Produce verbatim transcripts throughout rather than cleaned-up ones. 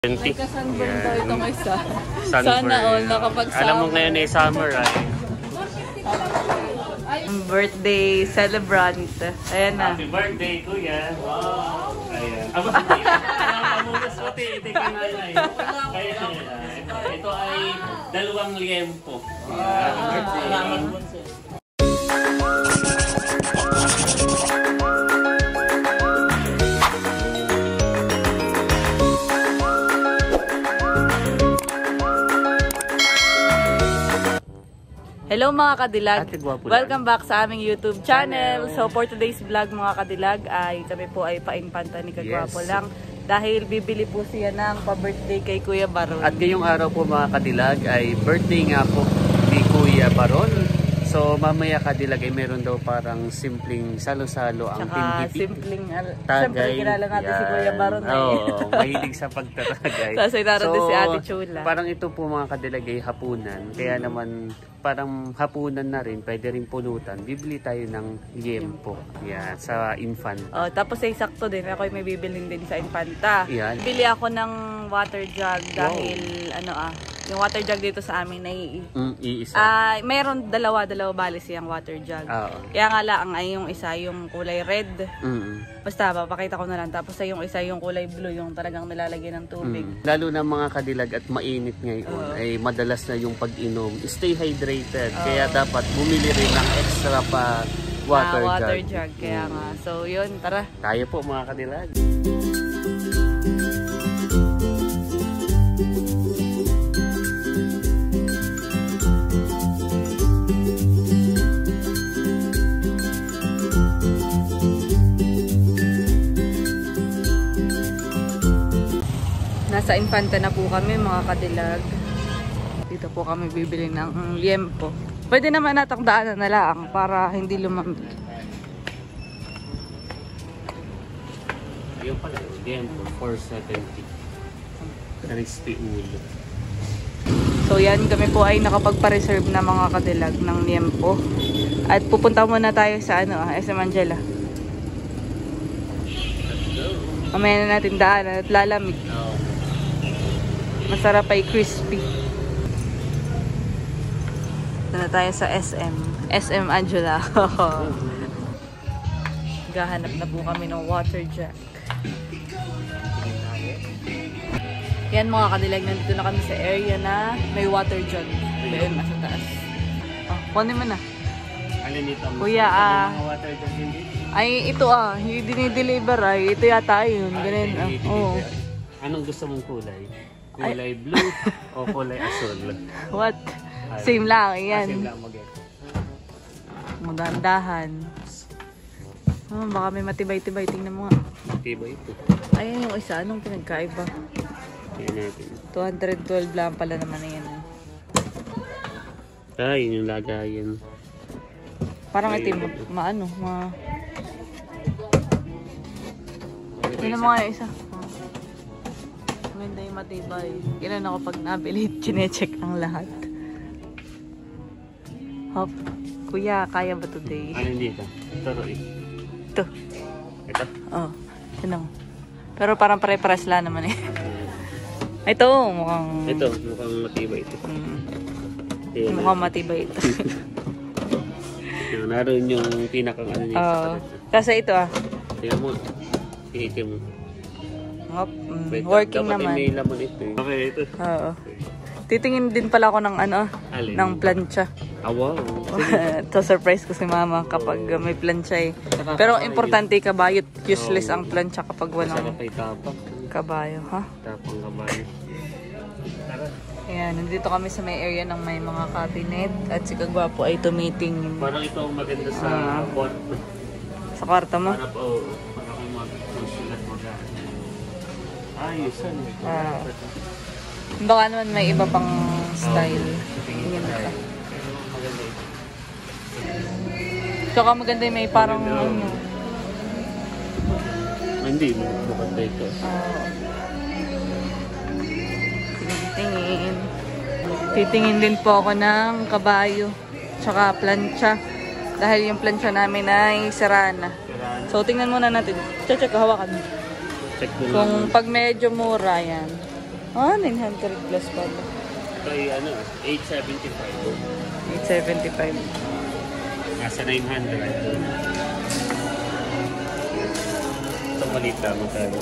May kasunburn daw itong isa. Sunburn. Sana all nakapag-summer. Alam mo ngayon ay summer ay. Birthday celebrant. Ayan na. Happy birthday, kuya. Wow. Ayan. Aba, hindi. Pamunas mo, titik yung nanay. Ayan. Ito ay dalawang liempo. Happy birthday. Hello mga kadilag, welcome lang. back sa aming YouTube channel. So for today's vlog mga kadilag ay kami po ay paimpanta ni Kagwapo Yes. lang dahil bibili po siya ng pa-birthday kay Kuya Baron. At ngayong araw po mga kadilag ay birthday nga po ni Kuya Baron. So mamaya kadilag ay meron daw parang simpleng salo-salo ang Tsaka Team Hippie. simpleng, Tagay. siyempre kilala natin si Kuya Baron. Oo, oh, mahilig sa pagtatagay. Tapos ay naroon din si Ate Chula. Parang ito po mga kadilag ay hapunan. Kaya mm. naman parang hapunan na rin, pwede rin pulutan. Bibili tayo ng liempo. Yeah, sa infant. Oh, tapos ay sakto din. Ako ay may bibilin din sa infanta. Yan. Bili ako ng water jug dahil wow. ano ah, yung water jug dito sa amin ay mm, iisa. Ah, uh, mayroon dalawa-dalawa bali siyang water jug. Oo. Kaya nga lang ay yung isa yung kulay red. Mm. Basta papakita ko na lang. Tapos ay yung isa yung kulay blue, yung talagang nilalagyan ng tubig. Mm. Lalo na mga kadilag at mainit ngayon uh. ay madalas na yung pag-inom. Stay hydrated. Uh. Kaya dapat bumili rin ng extra pa water, ah, water jug. jug. Kaya mm. nga. So yun, tara. Tayo po mga kadilag. Nasa Infanta na po kami mga kadilag. Dito po kami bibili ng liempo. Pwede naman natang daanan na lang para hindi lumamig. Yung pala, liempo, four seventy. Crispy ulo. So yan, kami po ay nakapagpa-reserve na mga kadilag ng liempo. At pupunta muna tayo sa ano, S M Angela. Mamaya na natin daanan at lalamig. Oh. Masarap ay crispy. Ito na tayo sa S M. S M Angela. Gahanap na po kami ng water jug. Yan mga kadilag, nandito na kami sa area na may water jug. Doon, nasa taas. Oh, kunin mo na. Alin dito? Kuya, ah. water jug din dito? Ay, ito ah. Yung dinideliver ay. Ito yata yun. Ganun. Ah. Oh. Anong gusto mong kulay? Kulay blue o kulay asul? What? Same lang, yan. Ah, same lang mag-get. Magandahan. Oh, baka may matibay-tibay. Tingnan mo nga. Matibay ito. Ayan yung isa. Anong pinagkaiba? Tingnan natin. two twelve lang pala naman na yan. Ah, yun yung lagayan. Parang ito yung maano. Ma... Tingnan mo nga yung isa. Maganda yung matibay. Kailan ako pag nabili, chinecheck ang lahat. Hop. Kuya, kaya ba today? Ano dito? Ito, Roy. Ito. Ito? Oo. Oh, ito. Pero parang pare-pares lang naman eh. Ito, mukhang... Ito, mukhang matibay ito. Hmm. Ayan, mukhang matibay ito. Yan, naroon yung pinakang ano niya. Oo. Uh, kasi ito ah. Tingnan mo. Iitim mo. Hop. Mm, Wait, working dapat naman. Dapat may laman ito eh. Okay, ito. Oo. Titingin din pala ako ng ano, Alin? ng plancha. Ah, wow. To surprise ko si mama kapag uh, may plancha eh. Pero importante kabayo. Useless oh. ang plancha kapag walang kabayo, ha? Tapang kabayo. Ayan, nandito kami sa may area ng may mga cabinet at si Kagwapo ay tumitingin. Parang ito ang maganda sa uh, kwarto. Sa kwarto mo? Para po, para kung mag-sulat mo na. Ayos, ano? Uh, baka naman may iba pang style. Tingin mo ka. Maganda ito. Tsaka maganda yung may parang ano. Hindi, maganda ito. Uh, Tingin. Titingin din po ako ng kabayo. Tsaka plancha. Dahil yung plancha namin ay sarana. So tingnan muna natin. Check, check, hawakan. Check mo Kung lang. pag medyo mura yan. Ah, nine hundred plus pala. Ito ay ano, eight seventy-five. eight seventy-five. Nasa nine hundred. Ito maliit lang magkano.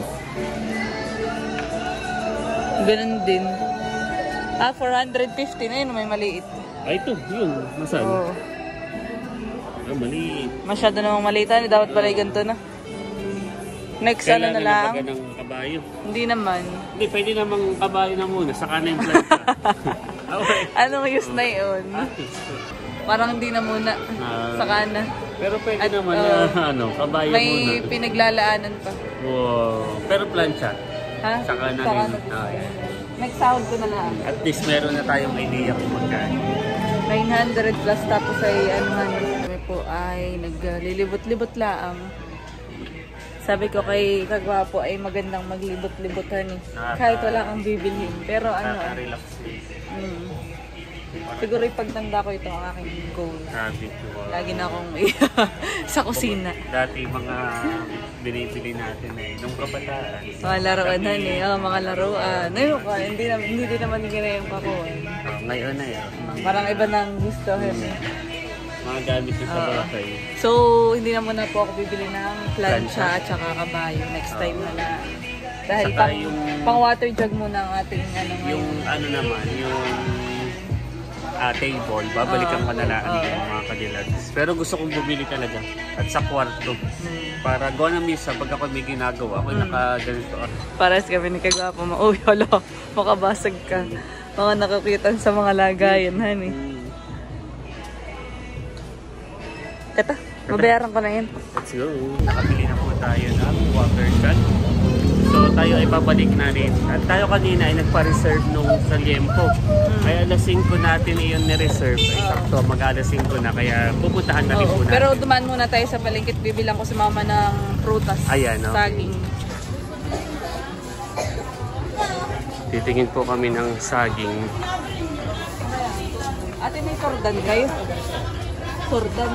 Ganun din. Ah, four fifty na yun, may maliit. Ay, ito, yun. Masaan? Oo. Ah, maliit. Masyado namang maliit. Ano, dapat pala yung ganito na. Next, ano na lang? Kailangan ng kabayo. Hindi naman. Hindi, pwede namang kabayo na muna. Saka na yung plancha. Okay. Anong use na yun? Parang hindi na muna. Ah. Saka na. Pero pwede At, naman uh, na ano, kabayo May muna. pinaglalaanan pa. Wow. Pero plancha. Ha? Saka na Saka rin. na. Ah, yeah. Next sahod ko na lang. At least meron na tayong idea kung magkano. nine hundred plus tapos ay anuhan. Kami po ay naglilibot-libot lang. Sabi ko kay Kagwapo ay magandang maglibot-libotan eh. Kahit wala kang bibilhin. Pero ano, Nakaka-relax din. mm, siguro ipagtanda ko itong aking goal. Sabi ko. Lagi na akong sa kusina. Dati mga binibili natin eh. Nung kabataan. Mga laruan na eh. Oh, mga laruan. Ayun ka, hindi, na, hindi din naman ganyan yung kakuha. Oh, ngayon na yan. Parang iba nang gusto eh. Mga gamit na sa Oo. bahay. So, hindi na muna po ako bibili ng plancha at saka kabayo. Next time na na. Dahil Saka pang, yung- pang water jug muna ang ating ano ngayon. Yung ano naman, yung ah, table, babalikan Oo. ko na lang Oo. yung mga kadilags. Pero gusto kong bumili talaga. At sa kwarto. Hmm. Para gawa na misa, pag ako may ginagawa, ako Hmm. naka-ganito. ah. Pares kami ni Kagwapo. Uy, hala, makabasag ka. Mga nakakitan sa mga lagayan, honey. Hmm. Eto, mabayaran ko na yan. Let's go. Nakabili na po tayo ng water jug. So tayo ay babalik na rin. At tayo kanina ay nagpa-reserve nung sa Liempo. Kaya alas singko natin iyon ni-reserve. Ay sakto, mag alas singko na. Kaya pupuntahan na rin po Oo, natin. pero dumaan muna tayo sa palengkit. Bibilang ko si mama ng prutas. Ayan, okay. Saging. Titingin po kami ng saging. Ate, may tordan kayo? Tordan.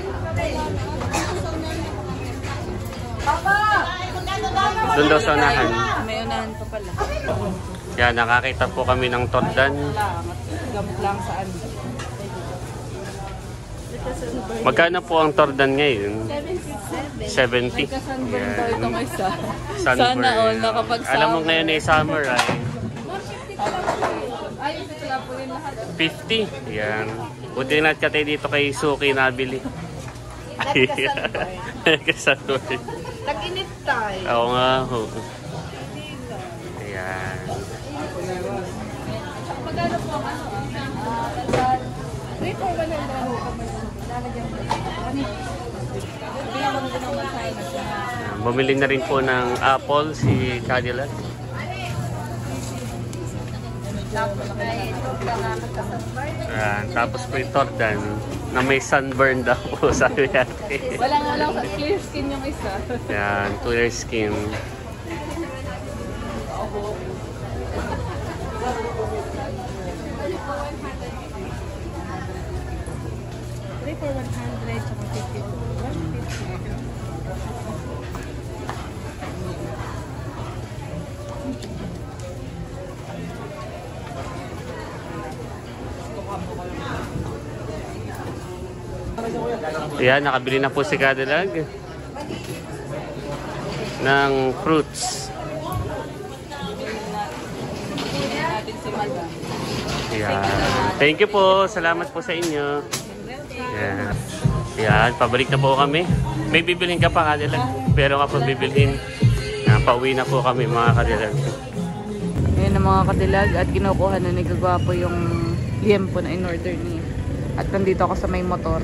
Papa! Doon daw sa unahan. May unahan pa pala. Yan, nakakita po kami ng tordan. Salamat. Gamot lang saan. Magkano po ang tordan ngayon? seventy. May kasunburn daw Yan. itong isa. Sunburn. Sana all nakapag-summer. Alam mo ngayon ay summer ay Ay, ito pala po yung lahat. fifty. Yan. Buti na tayo dito kay Suki nabili. Nagkasunburn. Nag-init tayo. Oo nga ho. Ayan. Magkano po ang ano? Ah, three for one hundred ho. Lalagyan mo. Bilang mo din ang masaya na siya. Ayan. Bumili na rin po ng apple si Cadillac. Ayan. Tapos po yung tordan na may sunburn daw po sabi natin. Walang walang clear skin yung isa. Ayan. Clear skin. three for one hundred, tsaka fifty for one fifty. Ayan, nakabili na po si Cadillac ng fruits. Natin si Madam. Ayan. Thank you po. Salamat po sa inyo. Ayan. Ayan, pabalik na po kami. May bibilhin ka pa, Cadillac. Pero nga po bibilhin. Ayan, pauwi na po kami mga Cadillac. Ngayon ang mga kadilag at kinukuha na ni Kagwapo yung liempo na in-order niya. At nandito ako sa may motor.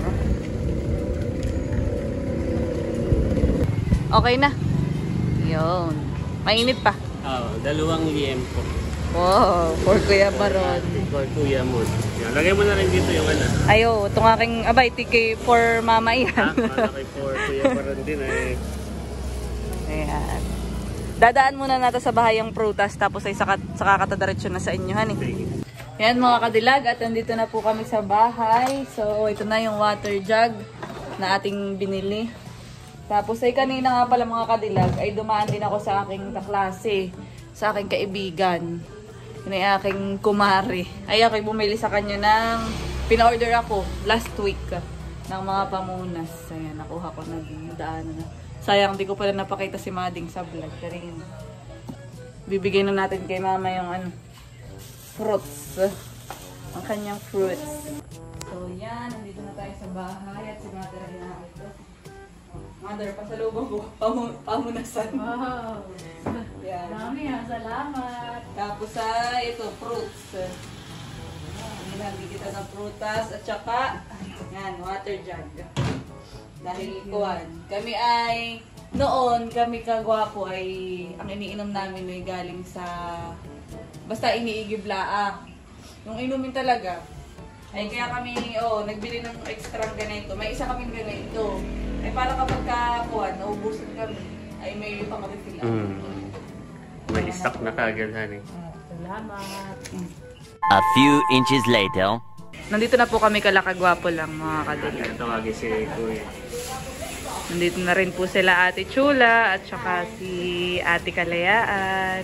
Okay na. Yun. Mainit pa. Oh, dalawang liempo. Wow, for Kuya Baron. For Kuya Mood. Yan, lagay mo na rin dito yung ano. Ayo, itong aking abay, T K for mama yan. Ha? Malaki for Kuya Baron din eh. Ayan. Dadaan muna natin sa bahay yung prutas, tapos ay saka, saka katadiretso na sa inyo, honey. Ayan mga kadilag, at nandito na po kami sa bahay. So, ito na yung water jug na ating binili. Tapos ay kanina nga pala mga kadilag, ay dumaan din ako sa aking kaklase, sa aking kaibigan. Yun ay aking kumari. Ay, ako'y bumili sa kanya ng... Pina-order ako last week ng mga pamunas. Ayan, nakuha ko na din. Daan na. Sayang, di ko pala napakita si Mading sa vlog. Pero yun. Bibigay na natin kay mama yung ano, fruits. Ang kanyang fruits. So, yan. Nandito na tayo sa bahay at si Mother ay nakakita. Mother, pasalubong ko. Pam pamunasan. Wow. Yan. Dami ha, salamat. Tapos ay ito, fruits. Nilagay kita ng prutas at saka yan, water jug. Dahil kuwan. Kami ay, noon kami kagwapo ay, ang iniinom namin ay galing sa, basta iniigib laang. Yung inumin talaga, ay kaya kami, oh, nagbili ng extra ganito. May isa kaming ganito. Ay para kapag kakuhan, naubusan kami, ay may pang-refill. Mm. May stock na kagad, honey. Salamat. A few inches later. Nandito na po kami kalakagwapo lang, mga kadilag. Tawagin si Kuya. Nandito na rin po sila Ate Chula at saka si Ate Kalayaan.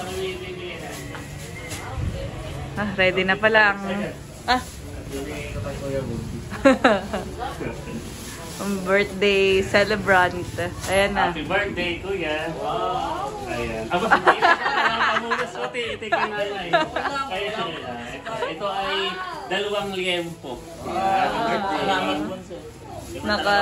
Ah, ready na pala ang... Ah! Ang birthday celebrant. Ayan na. Happy birthday, Kuya! Wow! Ayan. Aba, hindi ito ang pamunas ko, ito yung nanay. Kaya, ito, ito ay dalawang liempo. Happy birthday! Naka...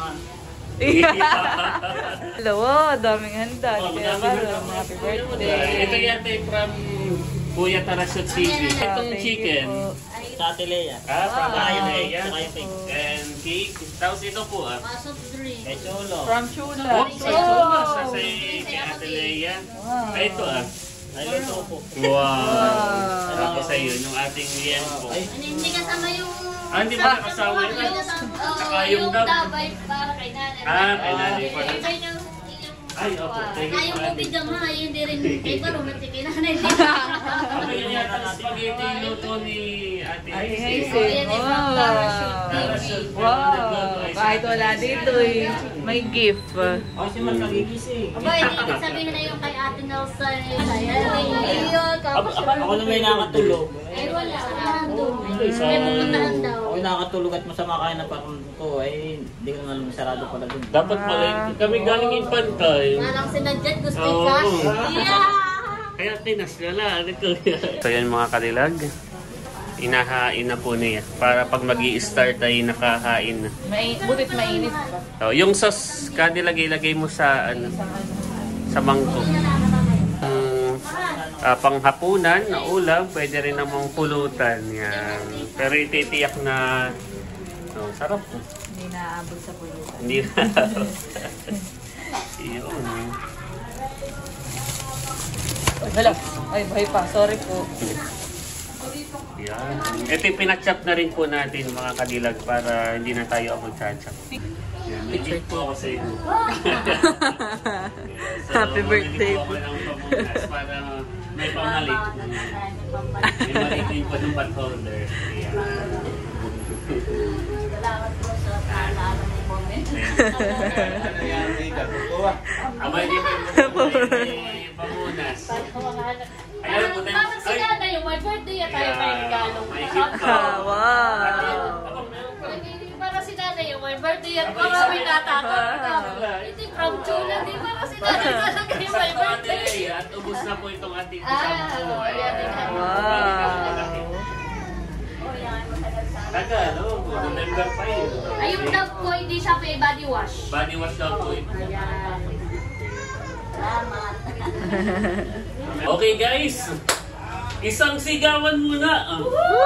Dalawa, daming handa. Kaya parang happy birthday. Ito yata ay from Kuya Tarasot City. Itong chicken. Sa Atilea. Ah, from Atilea. Saka yung cake. And cake. Tapos ito po ah. Kay Cholo. From Chula. Oops, ay chula sa si Atilea. Ah, ito ah. Ay, luto po. Wow! Tapos ayun, yung ating liempo. Hindi kasama yung... Ah, hindi ba nakasawa yun? Saka yung dab. dabay para kay nanay. Ah, kay nanay pa. Iba yung... Ay, opo. Thank you Ay, yung po. bubid yung mga, hindi rin. Kay ba, romantic kay nanay. Ano yun yata ang spaghetti luto ni Ate Ay, Hazel? Hazel. Wow. Wow. Kahit wala dito eh. May gift. Ay, si Mas nagigising. Aba, hindi sabihin na yung kay Ate Nelson. Ayun, tapos Ako na may nakatulog. ay wala, sarado. May pupuntahan daw. Ako nakatulog at masama kayo na parang to. Ay, hindi ko naman sarado pala dun. Dapat pala, kami galing infantay. Parang sinadyan, gusto Oo. yung cash. Yeah! Kaya tinas ka lang. So yan mga kadilag. Inahain na po niya. Para pag mag start ay nakahain na. May, butit mainit pa. So, yung sauce kadilag ilagay mo sa ano, sa mangkok. Um, uh, panghapunan na ulam, pwede rin namang pulutan. Yan. Pero ititiyak na oh, sarap po. Hindi naaabot sa pulutan. Hindi na. Yun. Ay, hala. Ay, buhay pa. Sorry po. Yan. Ito yung pinachop na rin po natin mga kadilag para hindi na tayo ako magchachop. Yan. May gift po ako sa inyo. So, Happy birthday po. Ako ng pamunas para may pamalit. May malitin po ng pot holder. Yan. Salamat po sa paalala ni Moment. Abay, di ba yung pamunas? Ayan po tayo. Parang si nanay yung my birthday at tayo may regalo. May gift pa. Ah, wow. Para si nanay yung my birthday at mga may natakot. Hindi from Chula, di para si nanay talaga yung my birthday. At ubus na po itong ating Ah, sampu. ayan, ayan. Wow. Taga, no? November pa yun. Ay, yung dog ko, hindi siya pa body wash. Body wash daw po ito. Ayan. Salamat. Okay guys, isang sigawan muna.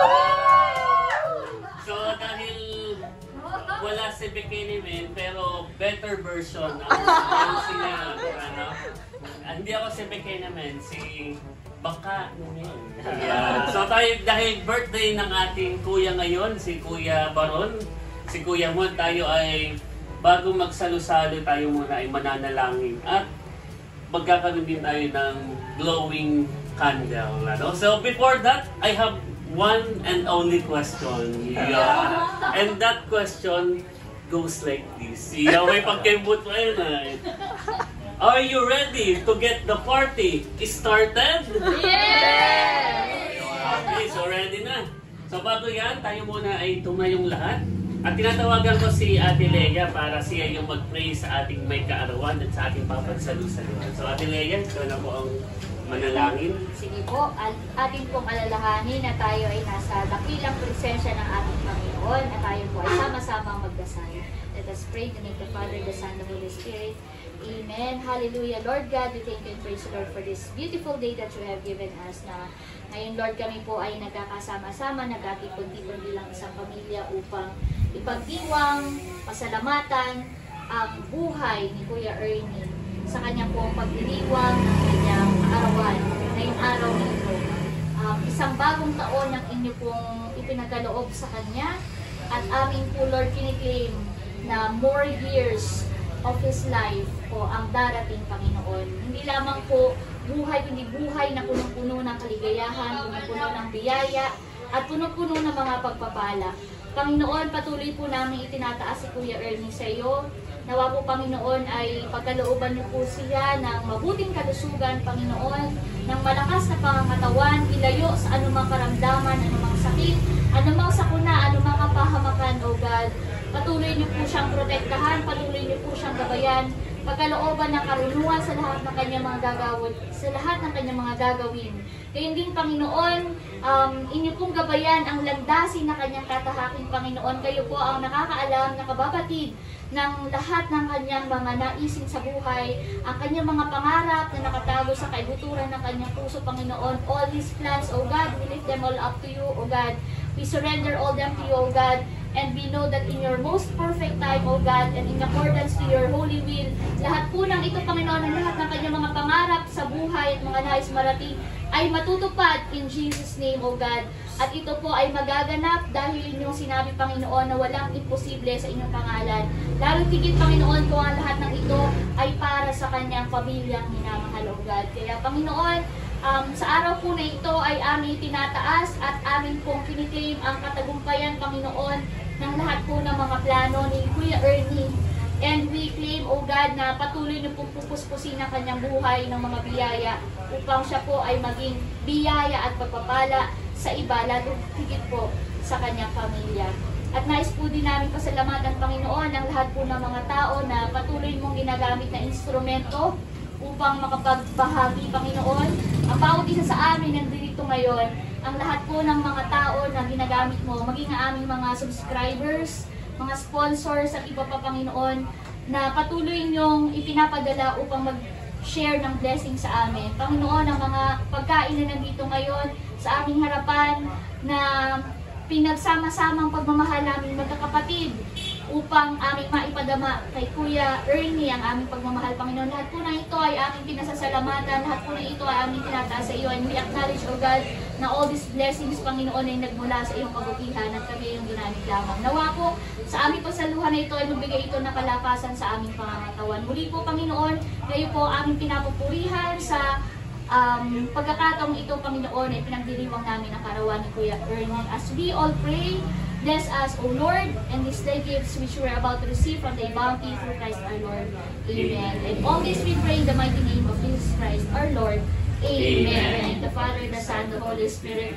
So dahil wala si Bikini Man, pero better version ang sila, ano? Ah, hindi ako si Bikini Man, si Baka Man. Yeah. So tayo, dahil birthday ng ating kuya ngayon, si Kuya Baron, si Kuya Mon, tayo ay bago magsalo-salo tayo muna ay mananalangin at magkakaroon din tayo ng glowing candle. Ano? So before that, I have one and only question. Yeah. And that question goes like this. Yeah, may pagkembot pa yun. Ay. Are you ready to get the party started? Yeah! So bago yan, tayo muna ay tumayong lahat. At tinatawagan ko si Ate Lea para siya yung mag-pray sa ating may kaarawan at sa ating papagsalusaluhan. So Ate Lea, ito na po ang manalangin. Sige po, at atin pong alalahanin na tayo ay nasa dakilang presensya ng ating Panginoon at tayo po ay sama-sama magdasal. Let us pray to name the Father, the Son, the Holy Spirit. Amen. Hallelujah. Lord God, we thank you and praise you, Lord, for this beautiful day that you have given us na ngayon, Lord, kami po ay nagkakasama-sama, nagkatipon-tipon bilang isang pamilya upang ipagdiwang, pasalamatan ang buhay ni Kuya Ernie sa kanya pong pagdiriwang ng kanyang arawan ngayong araw nito. Um, isang bagong taon ang inyo pong ipinagaloob sa kanya at amin po, Lord, kiniklaim na more years of his life po ang darating, Panginoon. Hindi lamang po buhay, kundi buhay na punong-puno ng kaligayahan, punong-puno ng biyaya, at punong-puno ng mga pagpapala. Panginoon, patuloy po namin itinataas si Kuya Ernie sa iyo. Nawa po, Panginoon, ay pagkalooban niyo po siya ng mabuting kalusugan, Panginoon, ng malakas na pangangatawan, ilayo sa anumang karamdaman, anumang sakit, anumang sakuna, anumang kapahamakan, O God. Patuloy niyo po siyang protektahan, patuloy niyo po siyang gabayan, pagkalooban ng karunungan sa lahat ng kanyang mga gagawin, sa lahat ng kanyang mga gagawin. Kaya din, Panginoon, um, inyo pong gabayan ang landasin na kanyang katahaking, Panginoon. Kayo po ang nakakaalam, nakababatid ng lahat ng kanyang mga naisin sa buhay, ang kanyang mga pangarap na nakatago sa kaibuturan ng kanyang puso, Panginoon. All His plans, O God, we lift them all up to you, O God. We surrender all them to you, O God. And we know that in your most perfect time, O God, and in accordance to your holy will, lahat po ng ito, Panginoon, ang lahat ng kanyang mga pangarap sa buhay at mga nais marating ay matutupad in Jesus' name, O God. At ito po ay magaganap dahil inyong sinabi, Panginoon, na walang imposible sa inyong pangalan. Lalo tigit, Panginoon, kung ang lahat ng ito ay para sa kanyang pamilyang minamahal, O God. Kaya, Panginoon, um, sa araw po na ito ay aming tinataas at aming pong kiniklaim ang katagumpayan, Panginoon, ng lahat po ng mga plano ni Kuya Ernie. And we claim, O God, na patuloy na pong pupuspusin ang kanyang buhay ng mga biyaya upang siya po ay maging biyaya at pagpapala sa iba, lalo higit po sa kanyang pamilya. At nais po din namin pasalamatan, Panginoon, ang lahat po ng mga tao na patuloy mong ginagamit na instrumento upang makapagbahagi, Panginoon. Ang bawat isa sa amin nandito ngayon, ang lahat po ng mga tao na ginagamit mo, maging ang aming mga subscribers, mga sponsors at iba pa, Panginoon, na patuloy niyong ipinapadala upang mag-share ng blessing sa amin. Panginoon, ang mga pagkain na nandito ngayon sa aming harapan na pinagsama-samang pagmamahal namin magkakapatid upang aming maipadama kay Kuya Ernie ang aming pagmamahal, Panginoon. Lahat po na ito ay aming pinasasalamatan, lahat po na ito ay aming tinataas sa iyo, and we acknowledge, O God, na all these blessings, Panginoon, ay nagmula sa iyong kabutihan at kami yung ginamit lamang. Nawa po, sa aming pagsaluhan na ito ay magbigay ito ng kalakasan sa aming pangangatawan. Muli po, Panginoon, kayo po aming pinapupurihan sa um, pagkakataong ito, Panginoon, ay pinagdiriwang namin ang karawan ni Kuya Ernie. As we all pray, bless us, O Lord, and these thy gifts which we are about to receive from thy bounty through Christ our Lord. Amen. And all this we pray in the mighty name of Jesus Christ our Lord. Amen. Amen. And the Father, the Son, the Holy Spirit.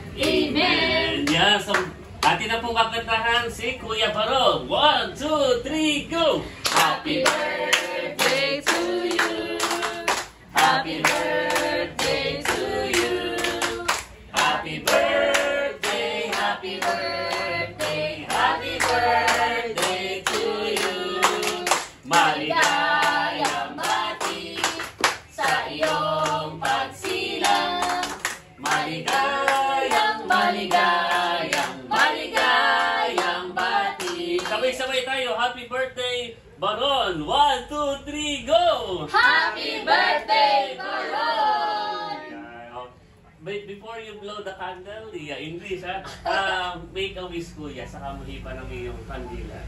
Amen. Yeah, so atin na pong kakantahan si Kuya Paro. One, two, three, go! Happy birthday to you. Happy birthday to you. Happy birthday, happy birthday, happy birthday to you. Maligayang bati sa iyong pagsilang. Maligayang, maligayang, maligayang bati. Sabay-sabay tayo, happy birthday, Baron! One, two, three, go! Happy birthday, Baron! But before you blow the candle, yeah, English ha, uh, make a wish, Kuya, saka muli pa ng iyong kandila.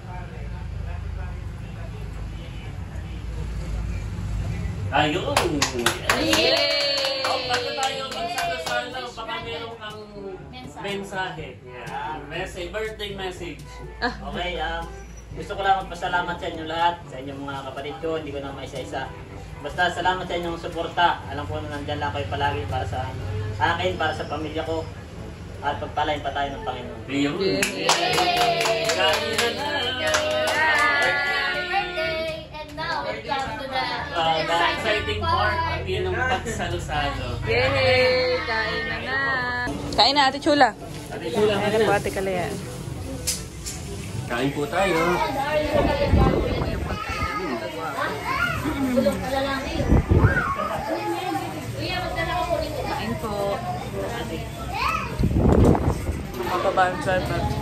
Ayun! Yay! Oh, bago tayo magsalo-salo, baka meron kang mensahe. Yeah. Message, birthday message. Okay, um, gusto ko lang magpasalamat sa inyo lahat, sa inyong mga kapatid ko, hindi ko na maisa-isa. Basta salamat sa inyong suporta. Alam ko na nandyan lang kayo palagi para sa akin, para sa pamilya ko. at pagpalain pa tayo ng Panginoon. Ayun. Kain na na. Happy birthday! And now, we come to the Uh, the exciting part, ang yun ang pagsalo-salo. Yay! Kain na na. Kain na, Ate Chula. Ate Chula, Kain na po, Ate Kalayan. kain po tayo. Bulong pala lang eh. Kuya, magdala ko po rin. Kain po. Mapabaan sa